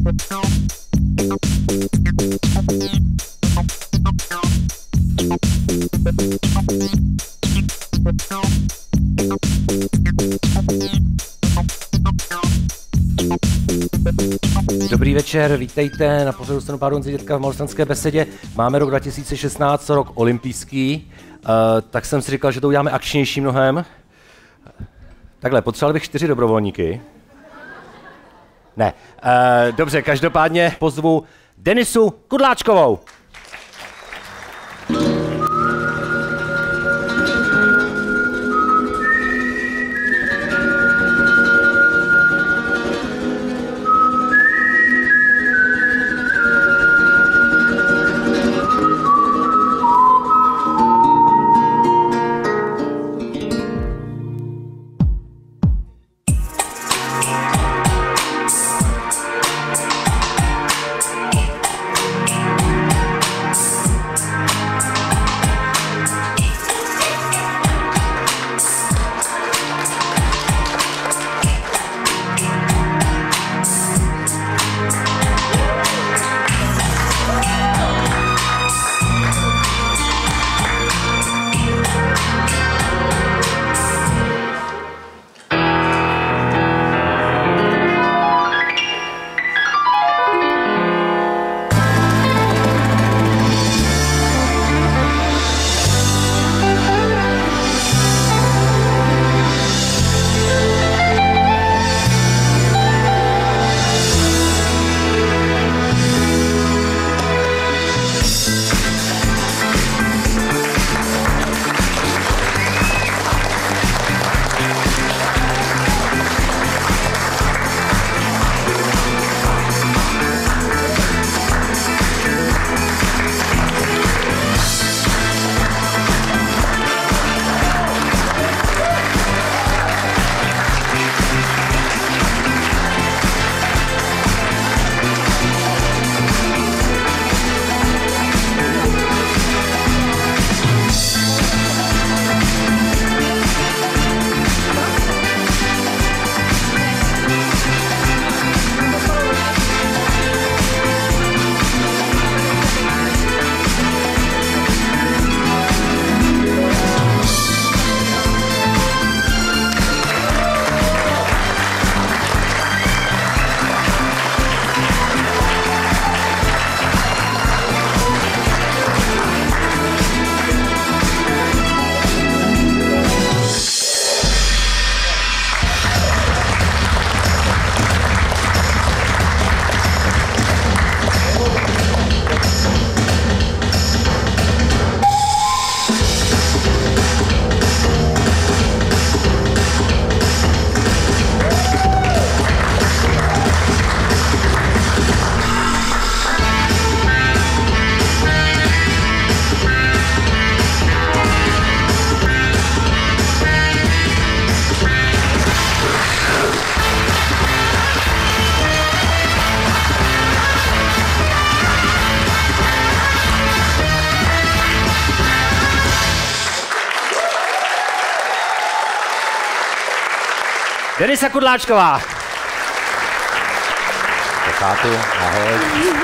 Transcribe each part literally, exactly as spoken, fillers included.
Dobrý večer, vítejte na pořadu Stanu pádu Honzy Dětka v Malostranské besedě. Máme rok dva tisíce šestnáct, rok olympijský, uh, tak jsem si říkal, že to uděláme akčnější mnohem. Takhle, potřeboval bych čtyři dobrovolníky. Ne, uh, dobře, každopádně pozvu Denisu Kudláčkovou. Denisa Kudláčková. Takátu, ahoj.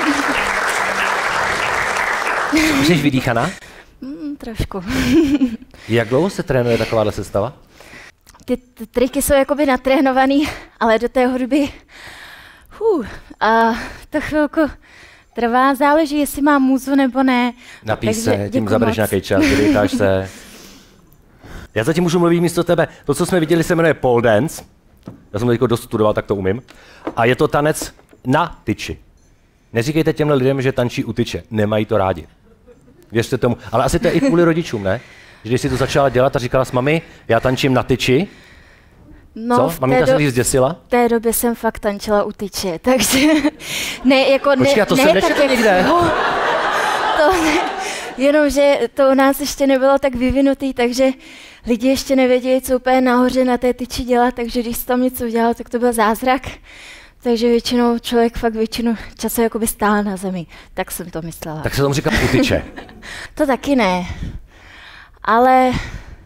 Jsi vydýchaná? Mm, trošku. Jak dlouho se trénuje takováhle sestava? Ty, ty triky jsou jakoby natrénovaný, ale do té hudby uh, a to chvilku trvá, záleží, jestli mám můzu nebo ne. Napij se, tím zabereš nějaký čas, vydýcháš se. Já zatím můžu mluvit místo tebe. To, co jsme viděli, se jmenuje pole dance. Já jsem to jako dost studoval, tak to umím. A je to tanec na tyči. Neříkejte těmhle lidem, že tančí u tyče. Nemají to rádi. Věřte tomu. Ale asi to je i kvůli rodičům, ne? Že když jsi to začala dělat a říkala s mami, já tančím na tyči. No, co? Maminka se zděsila? V té době jsem fakt tančila u tyče, takže ne, jako ne, Počkej, to ne, jsem nečetl nikde. No, to ne, jenomže to u nás ještě nebylo tak vyvinutý, takže lidi ještě nevěděli, co úplně nahoře na té tyči dělat, takže když jsi tam něco udělal, tak to byl zázrak. Takže většinou člověk fakt většinu času jakoby stál na zemi. Tak jsem to myslela. Tak se tomu říká u tyče. To taky ne. Ale...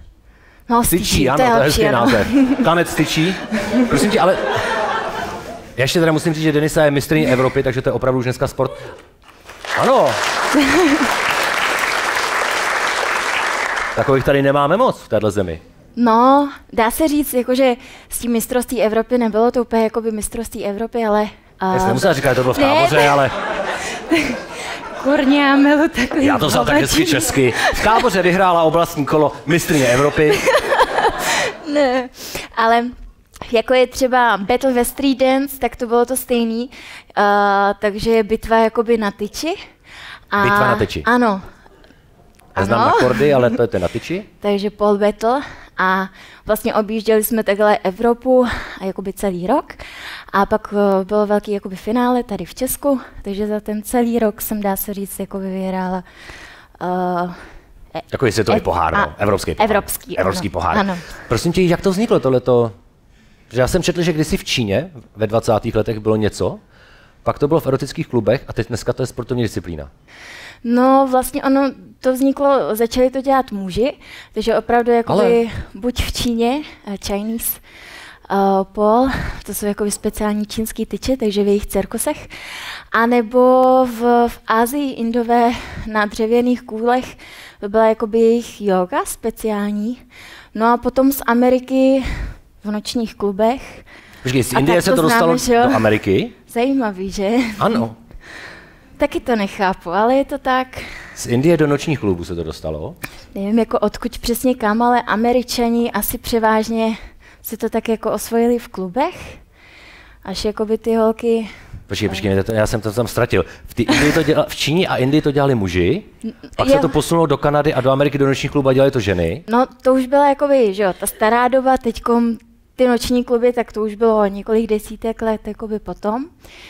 No, styčí, ano, to je hezký název. Tanec styčí. Prosím tě, ale... Já ještě teda musím říct, že Denisa je mistryní Evropy, takže to je opravdu už dneska sport. Ano. Takových tady nemáme moc v téhle zemi. No, dá se říct, jakože s tím mistrovství Evropy nebylo to úplně jakoby mistrovství Evropy, ale... Uh... Já jsem nemusela říkat, že to bylo v Táboře, ale... Kurně, já milu takový... Já to vzal tak hezky česky. V Táboře vyhrála oblastní kolo mistryně Evropy. Ne, ale jako je třeba Battle ve Street Dance, tak to bylo to stejný. Uh, takže bitva jakoby na tyči. A... Bitva na tyči. Ano. Já znám ano. akordy, ale to je ten na tyči. Takže pole battle a vlastně objížděli jsme takhle Evropu a jakoby celý rok. A pak uh, bylo velký jakoby finále tady v Česku, takže za ten celý rok jsem, dá se říct, jakoby vyhrála uh, Takový světový pohár, no. Evropský pohár. Evropský, Evropský ano. pohár. Ano. Prosím tě, jak to vzniklo tohleto? Že já jsem četl, že kdysi v Číně ve dvacátých letech bylo něco, pak to bylo v erotických klubech a teď dneska to je sportovní disciplína. No vlastně ono to vzniklo, začali to dělat muži, takže opravdu jakoby Ale... buď v Číně, Chinese uh, pole, to jsou jakoby speciální čínský tyče, takže v jejich cirkusech, anebo v, v Asii Indové na dřevěných kůlech, to byla jakoby jejich yoga speciální. No a potom z Ameriky v nočních klubech. Počkej, z Indie se to dostalo známe, do Ameriky? Zajímavý, že? Ano. Taky to nechápu, ale je to tak. Z Indie do nočních klubů se to dostalo? Nevím, jako odkud přesně kam, ale Američani asi převážně si to tak jako osvojili v klubech, až jakoby ty holky... Počkej, počkej, já jsem to tam ztratil. V, ty Indii to děla, v Číně a Indii to dělali muži, pak je, se to posunulo do Kanady a do Ameriky do nočních klubů a dělali to ženy. No to už byla jakoby, že jo, ta stará doba, teďkom ty noční kluby, tak to už bylo několik desítek let jakoby potom.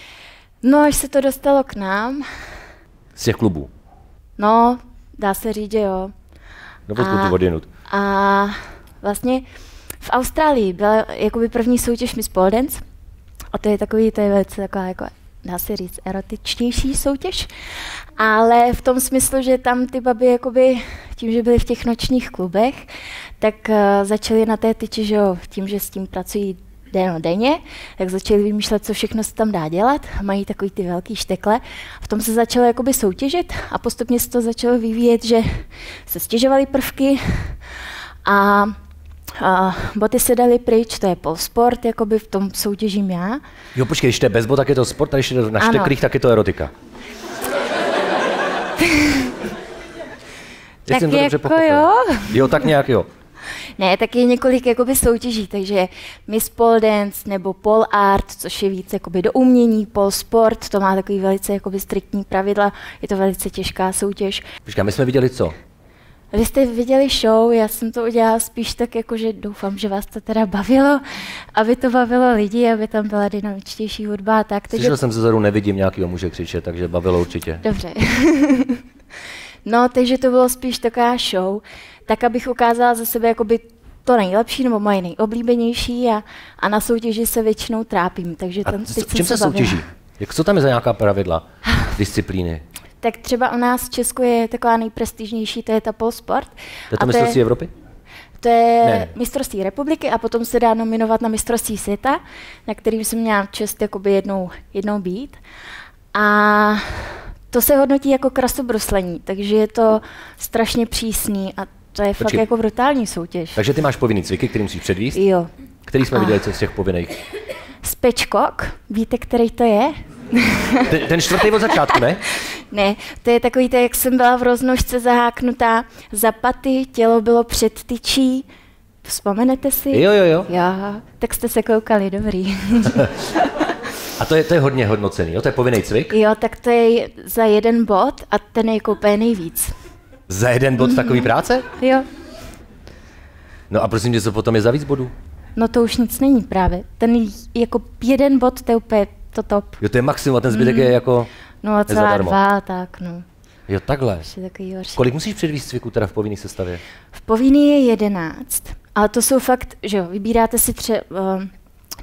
No, až se to dostalo k nám. Z těch klubů? No, dá se říct, že jo. No, odkud odjenut. A vlastně v Austrálii byla jakoby první soutěž Miss Pole Dance. A to je takový, to je velice taková, jako, dá se říct, erotičtější soutěž. Ale v tom smyslu, že tam ty baby, jakoby, tím, že byly v těch nočních klubech, tak uh, začaly na té tyči, že jo, tím, že s tím pracují denně, tak začali vymýšlet, co všechno se tam dá dělat. Mají takový ty velký štekle. V tom se začalo jakoby soutěžit a postupně se to začalo vyvíjet, že se stěžovaly prvky a, a boty se daly pryč, to je polsport, jakoby v tom soutěžím já. Jo, počkej, když to je bez bot, tak je to sport, a když je to na šteklích, tak je to erotika. Tak jako jo. Jo, tak nějak jo. Ne, tak je několik jakoby soutěží, takže Miss Pole Dance nebo Pole Art, což je víc jakoby do umění, Pole Sport, to má takový velice jakoby striktní pravidla, je to velice těžká soutěž. Počkej, my jsme viděli co? Vy jste viděli show, já jsem to udělala spíš tak, jako, že doufám, že vás to teda bavilo, aby to bavilo lidi, aby tam byla dynamičtější hudba a tak. Slyšel jsem se zadu, nevidím nějakýho muže křičet, takže bavilo určitě. Dobře. No, takže to bylo spíš taková show, tak abych ukázala za sebe jakoby to nejlepší nebo moje nejoblíbenější a, a na soutěži se většinou trápím. Takže tam, a v čem se soutěží? Jak, co tam je za nějaká pravidla, disciplíny? Tak třeba u nás v Česku je taková nejprestižnější, to je ta Pole Sport. To je to mistrovství Evropy? To je ne. mistrovství republiky a potom se dá nominovat na mistrovství světa, na kterým jsem měla čest jakoby jednou, jednou být. A to se hodnotí jako krasobruslení, takže je to strašně přísný a to je Počkej. fakt jako brutální soutěž. Takže ty máš povinný cviky, který musíš předvíst? Jo. Který jsme a. viděli co z těch povinných? Spečkok, víte, který to je? Ten, ten čtvrtý od začátku, ne? Ne, to je takový to, jak jsem byla v roznožce zaháknutá za paty, tělo bylo před tyčí. Vzpomenete si? Jo, jo, jo. Jo, tak jste se koukali, dobrý. A to je, to je hodně hodnocený, jo? To je povinný cvik? Jo, tak to je za jeden bod a ten je koupé nejvíc. Za jeden bod mm-hmm. takový práce? Jo. No a prosím tě, co potom je za víc bodů? No to už nic není právě. Ten jako jeden bod, to je úplně to top. Jo, to je maximum a ten zbytek mm. je jako nula celá dva, tak no. Jo, takhle. Je Kolik musíš předvíst cviku teda v povinný sestavě? V povinný je jedenáct, ale to jsou fakt, že jo, vybíráte si třeba,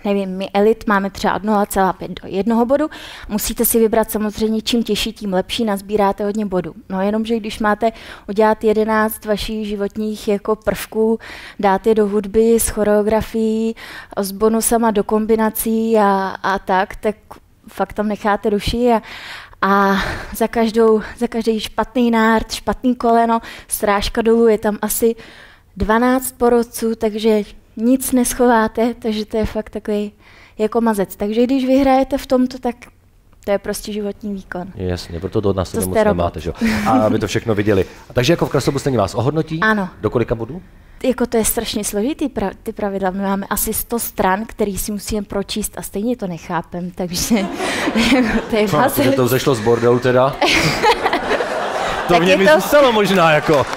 nevím, my elit máme třeba od nula celá pět do jednoho bodu, musíte si vybrat samozřejmě, čím těžší, tím lepší, nazbíráte hodně bodů. No jenomže když máte udělat jedenáct vašich životních jako prvků, dát je do hudby s choreografií, s bonusama do kombinací a, a tak, tak fakt tam necháte duši a, a za, každou, za každý špatný nárt, špatný koleno, srážka dolů je tam asi dvanáct porodců, takže nic neschováte, takže to je fakt takový jako mazec. Takže když vyhrajete v tomto, tak to je prostě životní výkon. Jasně, proto to na sebe moc nemáte, že jo? A aby to všechno viděli. A takže jako v krasobruslení vás ohodnotí? Ano. Do kolika bodů? Jako to je strašně složitý pra, ty pravidla. My máme asi sto stran, který si musíme pročíst a stejně to nechápem, takže jako to je no, že to vzešlo z bordelu teda. To mě mi to... zůstalo možná jako.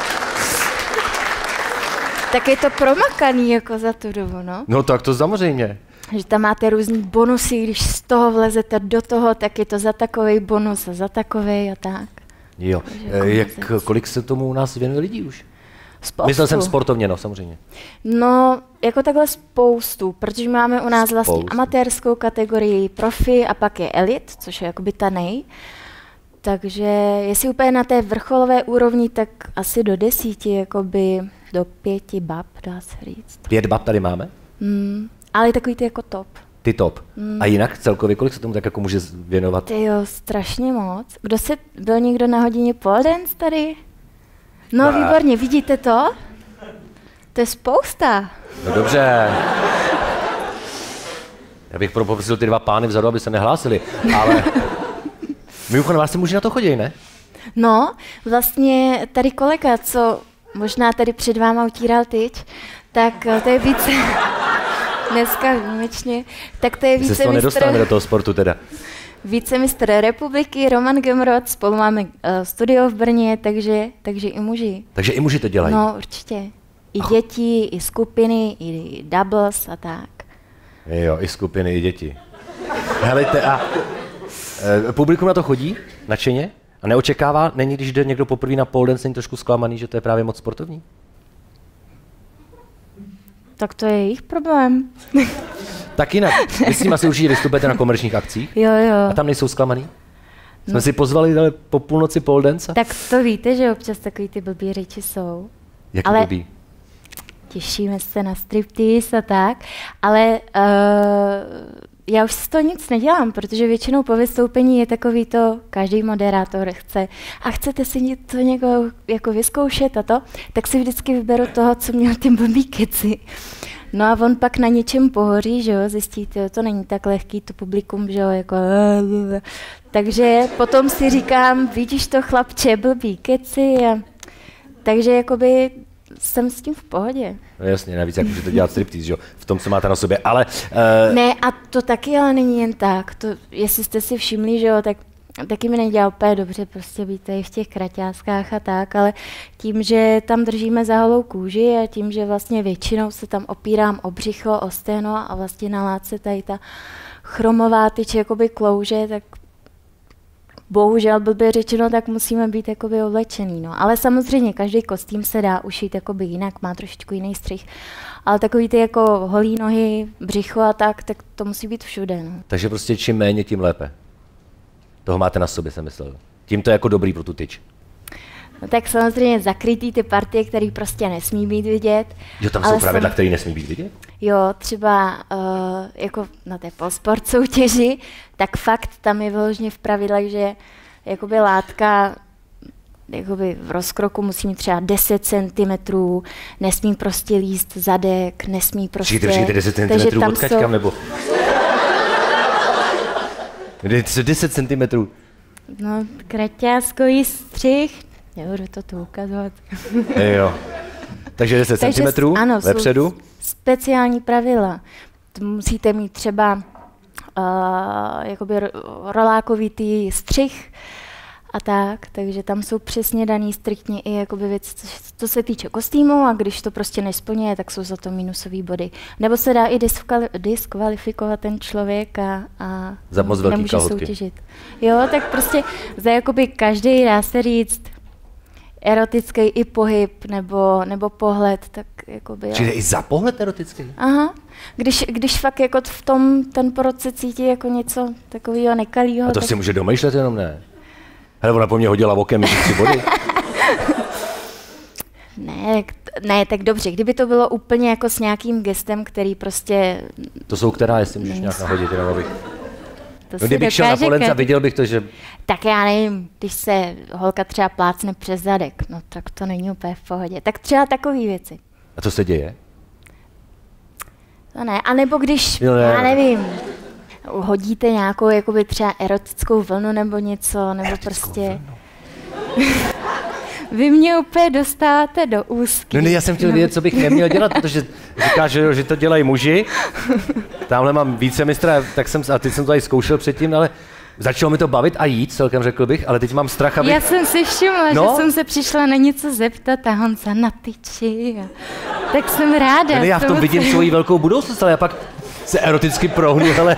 Tak je to promakaný jako za tu dobu, no. No tak to samozřejmě. Že tam máte různý bonusy, když z toho vlezete do toho, tak je to za takovej bonus a za takovej a tak. Jo, e, jak, kolik se tomu u nás věnuje lidí už? Spoustu. Myslel jsem sportovně, no samozřejmě. No, jako takhle spoustu, protože máme u nás vlastně spoustu. Amatérskou kategorii profi a pak je elit, což je jakoby ta nej. Takže jestli úplně na té vrcholové úrovni, tak asi do desíti, jakoby do pěti bab, dá se říct. Pět bab tady máme? Mm, ale takový ty jako top. Ty top. Mm. A jinak celkově, kolik se tomu tak jako může věnovat? Ty jo, strašně moc. Kdo se, byl někdo na hodině pole dance tady? No, no výborně, vidíte to? To je spousta. No dobře. Já bych poprosil ty dva pány vzadu, aby se nehlásili, ale mimochodem, vás se muži na to chodí, ne? No, vlastně tady kolega, co možná tady před váma utíral tyč, tak to je více, dneska výjimečně, tak to je více mistr... Se z toho nedostáváme do toho sportu teda. Vícemistr republiky, Roman Gemrod, spolu máme uh, studio v Brně, takže, takže i muži. Takže i muži to dělají? No, určitě. I oh. děti, i skupiny, i doubles a tak. Jo, i skupiny, i děti. Helejte, a e, publikum na to chodí nadšeně a neočekává? Není, když jde někdo poprvé na pole dance, není trošku zklamaný, že to je právě moc sportovní? Tak to je jejich problém. Tak jinak, vy s ním asi určitě vystupujete na komerčních akcích? Jo, jo. A tam nejsou zklamaný? Jsme no. si pozvali ale po půlnoci pole dance? Tak to víte, že občas takový ty blbý řeči jsou. Jak ale blbý? Těšíme se na striptease a tak, ale uh, já už z toho nic nedělám, protože většinou po vystoupení je takový to, každý moderátor chce a chcete si něco někoho jako vyzkoušet a to, tak si vždycky vyberu toho, co měl ty blbý keci. No a on pak na něčem pohoří, že jo, zjistíte, to není tak lehký, to publikum, že jo, jako... Takže potom si říkám, vidíš to chlapče, blbý keci a... Takže jakoby jsem s tím v pohodě. No jasně, navíc jak můžete dělat striptease, že jo, v tom, co máte na sobě, ale... Uh... Ne, a to taky ale není jen tak, to, jestli jste si všimli, že jo, tak taky mi nedělá úplně dobře prostě být tady v těch kraťáskách a tak, ale tím, že tam držíme za holou kůži a tím, že vlastně většinou se tam opírám o břicho, o stehno a vlastně na látce tady ta chromová tyč jakoby klouže, tak bohužel blbě řečeno, tak musíme být jakoby oblečený, no. Ale samozřejmě každý kostým se dá ušít jakoby jinak, má trošičku jiný střih. Ale takový ty jako holí nohy, břicho a tak, tak to musí být všude, no. Takže prostě čím méně, tím lépe. Toho máte na sobě, jsem myslel. Tím to je jako dobrý pro tu tyč. No tak samozřejmě zakrytý ty partie, které prostě nesmí být vidět. Jo, tam jsou pravidla, které nesmí být vidět? Jo, třeba uh, jako na té polsport soutěži, tak fakt tam je vyloženě v pravidlech, že jakoby látka jakoby v rozkroku musí mít třeba deset centimetrů, nesmí prostě líst zadek, nesmí prostě... Přijďte, přijďte deset centimetrů odkaď kam, nebo... deset centimetrů. No, kraťáskový střih, nebudu to tu ukazovat. Jo. Takže deset centimetrů vepředu? Speciální pravidla. To musíte mít třeba uh, jakoby rolákový tý střih a tak, takže tam jsou přesně daný striktně i jakoby věci, co, co se týče kostýmu a když to prostě nesplňuje, tak jsou za to minusové body. Nebo se dá i diskvalifikovat ten člověk a, a za moc nemůže soutěžit. Jo, tak prostě za jakoby každý, dá se říct, erotický i pohyb nebo, nebo pohled, tak jakoby... Čili i za pohled erotický? Aha. Když, když fakt jako v tom ten porod cítí jako něco takového nekalýho. A to tak... si může domýšlet jenom ne? Hele, ona po mně hodila okem tři body. Ne, ne, tak dobře, kdyby to bylo úplně jako s nějakým gestem, který prostě... To jsou která, jestli můžeš nějak nahodit, jenom abych... To no, kdybych šel na Polenc a viděl bych to, že... Tak já nevím, když se holka třeba plácne přes zadek, no tak to není úplně v pohodě. Tak třeba takové věci. A co se děje? To ne, anebo když, jo, ne, já nevím, hodíte nějakou jakoby třeba erotickou vlnu nebo něco, nebo erotickou prostě... Vy mě úplně dostáváte do úzký. No ne, já jsem chtěl vědět, co bych neměl dělat, protože říkáš, že, že to dělají muži. Tamhle mám více mistra, tak jsem, a teď jsem to tady zkoušel předtím, ale začalo mi to bavit a jít, celkem řekl bych, ale teď mám strach, abych... Já jsem si všimla, no? že jsem se přišla na něco zeptat a Honza na tyči. A... Tak jsem ráda. Ne, já v tom vidím svoji velkou budoucnost, ale já pak se eroticky prohnu, ale...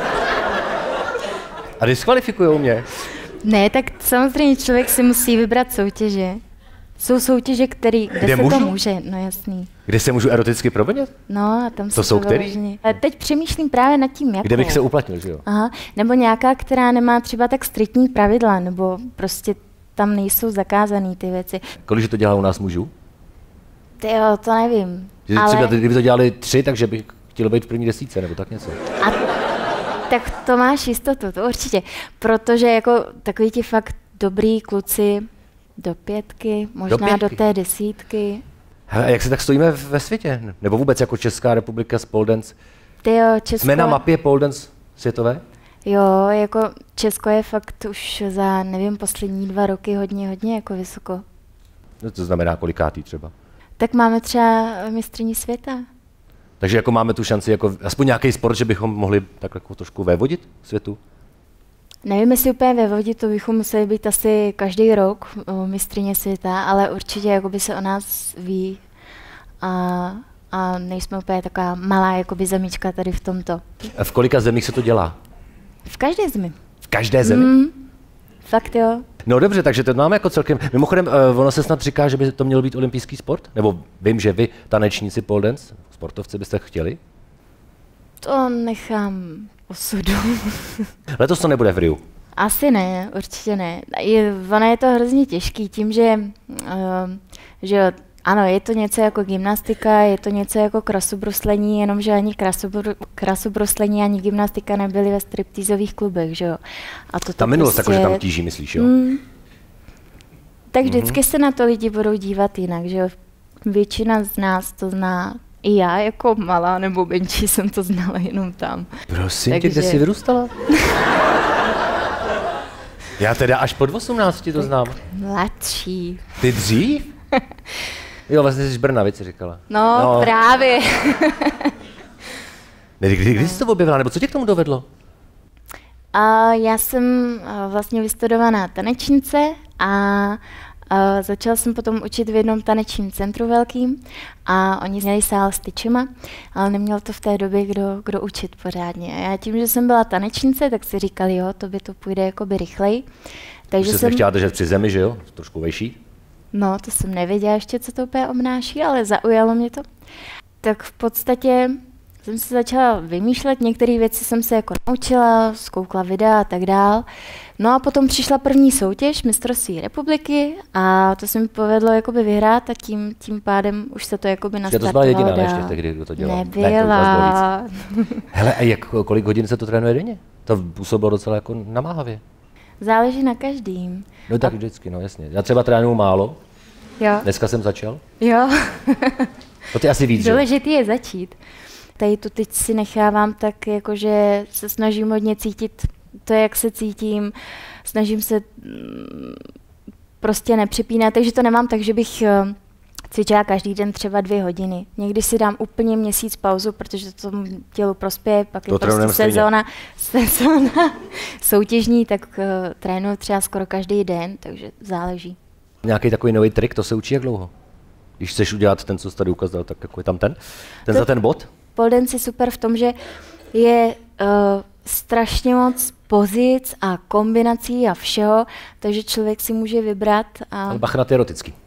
A diskvalifikujou mě. Ne, tak samozřejmě člověk si musí vybrat soutěže. Jsou soutěže, který, kde, kde se můžu? To může, no jasný. Kde se můžu eroticky provinit? No a tam to jsou který? A teď přemýšlím právě nad tím, jakou. Kde bych se uplatnil, že jo? Aha, nebo nějaká, která nemá třeba tak striktní pravidla, nebo prostě tam nejsou zakázané ty věci. Kolik to dělá u nás mužů? Ty jo, to nevím. Že ale... Třeba kdyby to dělali tři, takže bych chtěl být v první desítce, nebo tak něco. A tak to máš jistotu, to určitě. Protože jako takový ti fakt dobrý kluci, do pětky, možná do, pětky. do té desítky. Hele, a jak se tak stojíme ve světě? Nebo vůbec jako Česká republika s pole dance? Ty jo, Česko... Jsme na mapě pole dance světové? Jo, jako Česko je fakt už za, nevím, poslední dva roky hodně, hodně jako vysoko. No to znamená kolikátý třeba? Tak máme třeba mistryni světa. Takže jako máme tu šanci, jako aspoň nějaký sport, že bychom mohli tak jako trošku vévodit světu? Nevím, jestli úplně ve vodě, to bychom museli být asi každý rok mistryně světa, ale určitě jakoby se o nás ví a, a nejsme úplně taková malá jakoby zemička tady v tomto. A v kolika zemích se to dělá? V každé zemi. V každé zemi? Mm, fakt jo. No dobře, takže to máme jako celkem, mimochodem uh, ono se snad říká, že by to měl být olympijský sport? Nebo vím, že vy, tanečníci pole dance, sportovci, byste chtěli? To nechám osudu. Letos to nebude v Riu? Asi ne, určitě ne. Je, ono je to hrozně těžký tím, že, uh, že ano, je to něco jako gymnastika, je to něco jako krasobruslení, jenomže ani krasobr, krasobruslení, ani gymnastika nebyly ve striptýzových klubech, že jo. A to ta minulost prostě... jako, že tam tíží, myslíš, jo? Mm, tak vždycky mm-hmm. se na to lidi budou dívat jinak, že jo. Většina z nás to zná. I já jako malá nebo menší jsem to znala jenom tam. Prosím tě, kde jsi vyrůstala? Já teda až pod osmnácti to znám. Mladší. Ty dřív? Jo, vlastně jsi z Brna, víc říkala. No, no. právě. Kdy, kdy, kdy jsi to objevila, nebo co tě k tomu dovedlo? A já jsem vlastně vystudovaná tanečnice a Uh, začala jsem potom učit v jednom tanečním centru velkým a oni měli sál s tyčema, ale neměl to v té době kdo, kdo učit pořádně. A já tím, že jsem byla tanečnice, tak si říkali, jo, to by to půjde jakoby rychleji. Takže už jsem nechtěla držet při zemi, že jo? Trošku vejší? No, to jsem nevěděla ještě, co to úplně obnáší, ale zaujalo mě to. Tak v podstatě jsem se začala vymýšlet, některé věci jsem se jako naučila, zkoukla videa a tak dál. No a potom přišla první soutěž mistrovství republiky a to se mi povedlo jakoby vyhrát a tím, tím pádem už se to jakoby nastartovalo. To byla jediná ještě tehdy, kdo to dělal. Nebyla. Ne, hele, a jak, kolik hodin se to trénuje denně? To působilo docela jako namáhavě. Záleží na každým. No tak a... vždycky, no jasně. Já třeba trénuju málo. Jo. Dneska jsem začal. Jo. To ty asi víc, důležitý je začít. Tady tu teď si nechávám tak, jakože se snažím hodně cítit to, jak se cítím, snažím se prostě nepřepínat, takže to nemám tak, že bych cvičila každý den třeba dvě hodiny. Někdy si dám úplně měsíc pauzu, protože to tomu tělu prospěje, pak to je prostě sezóna, sezóna soutěžní, tak uh, trénuju třeba skoro každý den, takže záleží. Nějaký takový nový trik, to se učí jak dlouho? Když chceš udělat ten, co jsi tady ukázal, tak jako je tam ten? Ten to, za ten bod? Pole dance je super v tom, že je uh, strašně moc pozic a kombinací a všeho, takže člověk si může vybrat. A... Ale bacha na ty erotický.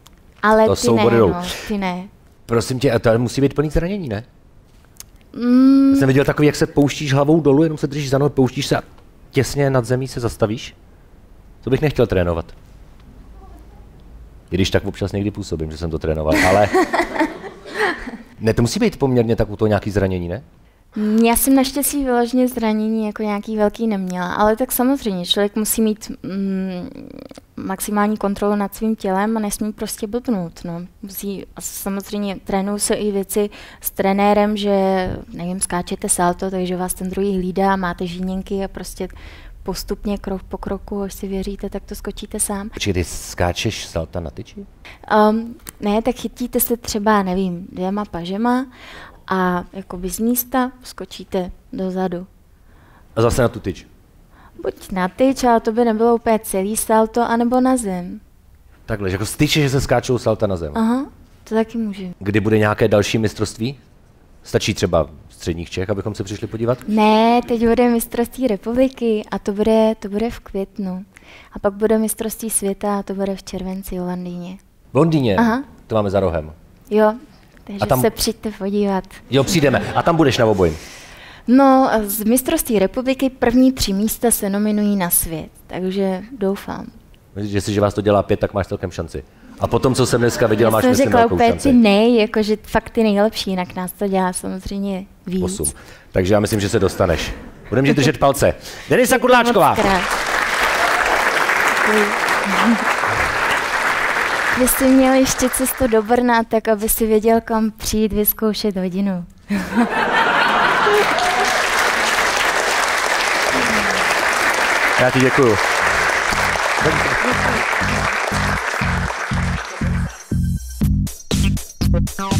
Ale to ty soubory ne, jdou. no, ty ne. Prosím tě, a to musí být plný zranění, ne? Mm. Já jsem viděl takový, jak se pouštíš hlavou dolů, jenom se držíš za nohu, pouštíš se a těsně nad zemí se zastavíš. To bych nechtěl trénovat. I když tak občas někdy působím, že jsem to trénoval, ale... Ne, to musí být poměrně tak u toho nějaký zranění, ne? Já jsem naštěstí vyloženě zranění jako nějaký velký neměla, ale tak samozřejmě člověk musí mít mm, maximální kontrolu nad svým tělem a nesmí prostě blbnout. No. Musí, a samozřejmě trénují se i věci s trenérem, že nevím, skáčete salto, takže vás ten druhý hlídá, máte žíněnky a prostě postupně krok po kroku, až si věříte, tak to skočíte sám. Počkej, ty skáčeš salta na tyči? Um, ne, tak chytíte se třeba, nevím, dvěma pažema a jakoby z místa skočíte dozadu. A zase na tu tyč? Buď na tyč, ale to by nebylo úplně celý salto, anebo na zem. Takhle, že jako z tyče, že se skáčou salta na zem. Aha, to taky může. Kdy bude nějaké další mistrovství? Stačí třeba středních Čech, abychom se přišli podívat? Ne, teď bude mistrovství republiky a to bude, to bude v květnu. A pak bude mistrovství světa a to bude v červenci v Londýně. V Londýně? Aha. To máme za rohem. Jo, takže A tam- se přijďte podívat. Jo, přijdeme. A tam budeš na obojím. No, z mistrovství republiky první tři místa se nominují na svět, takže doufám. Myslíš, že si, že vás to dělá pět, tak máš celkem šanci. A potom, co jsem dneska viděl, Já máš jsem myslím řekla velkou úplně šanci. ty nej, jakože fakt ty nejlepší, jinak nás to dělá samozřejmě víc. Osm. Takže já myslím, že se dostaneš. Budeme ti držet palce. Denisa Kudláčková. Moc krát. Vy jsi měl ještě cestu do Brna, tak aby si věděl, kam přijít vyzkoušet hodinu. Já ti děkuju. Děkuji.